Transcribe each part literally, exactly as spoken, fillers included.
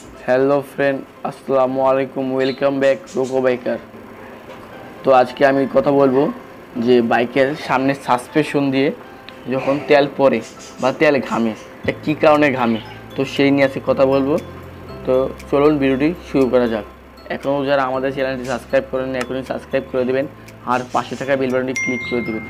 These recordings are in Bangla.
হ্যালো ফ্রেন্ড, আসসালামু আলাইকুম। ওয়েলকাম ব্যাক রোকো বাইকার। তো আজকে আমি কথা বলবো যে বাইকের সামনের সাসপেনশন দিয়ে যখন তেল পড়ে বা তেল ঘামে, এটা কী কারণে ঘামে, তো সেই নিয়ে আজকে কথা বলবো। তো চলুন ভিডিওটি শুরু করা যাক। এখনও যারা আমাদের চ্যানেলটি সাবস্ক্রাইব করেন এখনই সাবস্ক্রাইব করে দেবেন আর পাশে থাকা বেল বাটনটি ক্লিক করে দেবেন।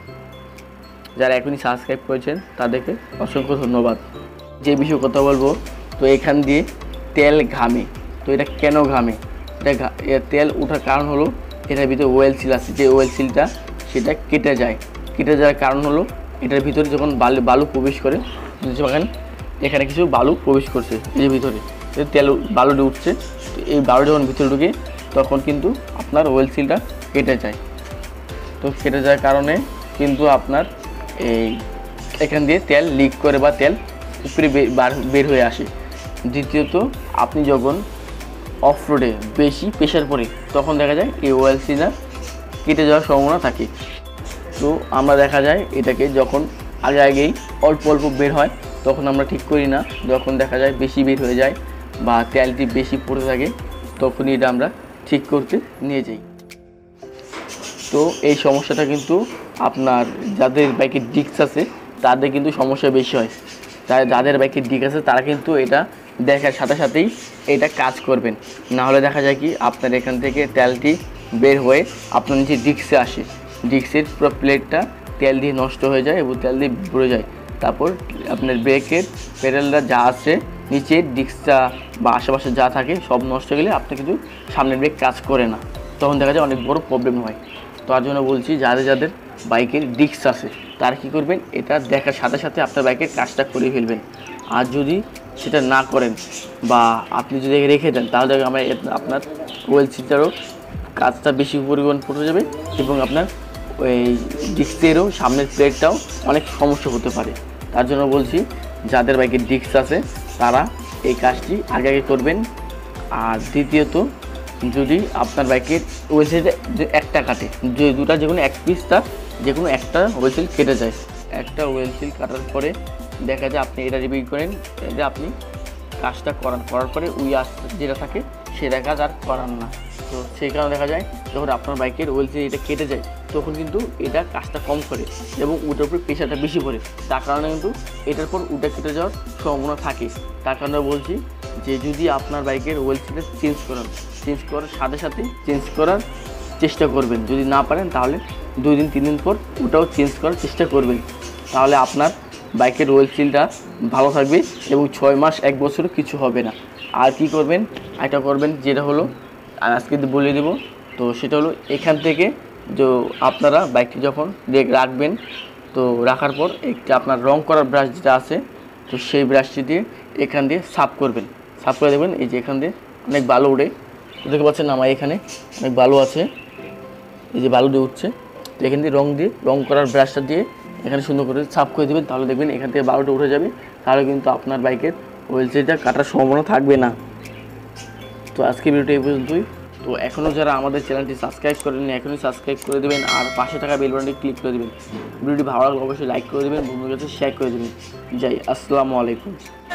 যারা এখনই সাবস্ক্রাইব করেছেন তাদেরকে অসংখ্য ধন্যবাদ। যে বিষয়ে কথা বলবো, তো এখান দিয়ে তেল ঘামে। তো এটা কেন ঘামে? এটা তেল ওঠার কারণ হলো এটার ভিতরে ওয়েল সিল আছে, যে ওয়েল সিলটা সেটা কেটে যায়। কেটে যাওয়ার কারণ হলো এটার ভিতরে যখন বালু বালু প্রবেশ করে, যখন এখানে কিছু বালু প্রবেশ করছে এর ভিতরে, তেল বালুটি উঠছে, তো এই বালু যখন ভিতরে ঢুকে তখন কিন্তু আপনার ওয়েল সিলটা কেটে যায়। তো কেটে যাওয়ার কারণে কিন্তু আপনার এই এখান দিয়ে তেল লিক করে বা তেল উপরে বের হয়ে আসে। দ্বিতীয়ত, আপনি যখন অফ রোডে বেশি প্রেশার পড়ে তখন দেখা যায় এই ওয়েল সিলটা কেটে যাওয়ার সম্ভাবনা থাকে। তো আমরা দেখা যায় এটাকে যখন আগে আগেই অল্প অল্প বের হয় তখন আমরা ঠিক করি না, যখন দেখা যায় বেশি বের হয়ে যায় বা তেলটি বেশি পড়ে থাকে তখনই এটা আমরা ঠিক করতে নিয়ে যাই। তো এই সমস্যাটা কিন্তু আপনার যাদের বাইকের ডিস্ক আছে তাদের কিন্তু সমস্যা বেশি হয়। তাই যাদের বাইকের ডিস্ক আছে তারা কিন্তু এটা দেখার সাথে সাথেই এটা কাজ করবেন, না হলে দেখা যায় কি আপনার এখান থেকে তেলটি বের হয়ে আপনার নিচে ডিস্কে আসে, ডিস্কের পুরো প্লেটটা তেল দিয়ে নষ্ট হয়ে যায় এবং তেল দিয়ে ভরে যায়। তারপর আপনার ব্রেকের পেডালটা যা আছে নিচের ডিস্কটা বা আশেপাশে যা থাকে সব নষ্ট হয়ে গেলে আপনার কিন্তু সামনের ব্রেক কাজ করে না, তখন দেখা যায় অনেক বড় প্রবলেম হয়। তার জন্য বলছি যাদের যাদের বাইকের ডিস্ক আছে তারা কী করবেন, এটা দেখার সাথে সাথে আপনার বাইকের কাজটা করে ফেলবেন। আর যদি সেটা না করেন বা আপনি যদি রেখে দেন তাহলে আমরা আপনার ওয়েল সিলটারও কাজটা বেশি পরিমাণ পড়ে যাবে এবং আপনার ওই ডিস্কেরও সামনের প্লেটটাও অনেক সমস্যা হতে পারে। তার জন্য বলছি যাদের বাইকের ডিস্ক আছে তারা এই কাজটি আগে আগে করবেন। আর দ্বিতীয়ত, যদি আপনার বাইকের ওয়েল সিলটা একটা কাটে, যে দুটা যে কোনো এক পিস তার যে কোনো একটা ওয়েল সিল কেটে যায়, একটা ওয়েল সিল কাটার পরে দেখা যায় আপনি এটা রিপিট করেন, এটা আপনি কাজটা করান, করার পরে উই আস যেটা থাকে সেটা কাজ আর করান না। তো সেই কারণে দেখা যায় যখন আপনার বাইকের ওয়েল সিল এটা কেটে যায় তখন কিন্তু এটা কাজটা কম করে এবং ওটার উপরে প্রেশারটা বেশি পড়ে, তার কারণে কিন্তু এটার পর ওটা কেটে যাওয়ার সম্ভাবনা থাকে। তার কারণে বলছি যে যদি আপনার বাইকের ওয়েল সিলটা চেঞ্জ করান, চেঞ্জ করার সাথে সাথে চেঞ্জ করার চেষ্টা করবেন। যদি না পারেন তাহলে দুই দিন তিন দিন পর ওটাও চেঞ্জ করার চেষ্টা করবেন, তাহলে আপনার বাইকের ওয়েল সিলটা ভালো থাকবে এবং ছয় মাস এক বছরও কিছু হবে না। আর কি করবেন, এটা করবেন যেটা হলো আজকে বলে দেবো। তো সেটা হলো এখান থেকে যে আপনারা বাইকটি যখন রাখবেন, তো রাখার পর একটা আপনার রং করার ব্রাশ যেটা আছে, তো সেই ব্রাশটি দিয়ে এখান দিয়ে সাফ করবেন। সাফ করে দেবেন। এই যে এখান দিয়ে অনেক বালু উঠে, দেখতে পাচ্ছেন আমার এখানে অনেক বালু আছে, এই যে বালু দিয়ে উঠছে, তো এখান দিয়ে রং দিয়ে রং করার ব্রাশটা দিয়ে এখানে সুন্দর করে সাফ করে দেবেন, তাহলে দেখবেন এখান থেকে বালুটা উঠে যাবে, তাহলে কিন্তু আপনার বাইকের ওয়েল সিলটা কাটার সম্ভাবনা থাকবে না। তো আজকে ভিডিওটা এই পর্যন্তই। তো এখনও যারা আমাদের চ্যানেলটি সাবস্ক্রাইব করেননি এখনই সাবস্ক্রাইব করে দেবেন আর পাশে থাকা বেল বাটনটি ক্লিক করে দেবেন। ভিডিওটি ভালো লাগলে অবশ্যই লাইক করে দেবেন, বন্ধুদের কাছে শেয়ার করে দেবেন। যাই, আসসালামু আলাইকুম।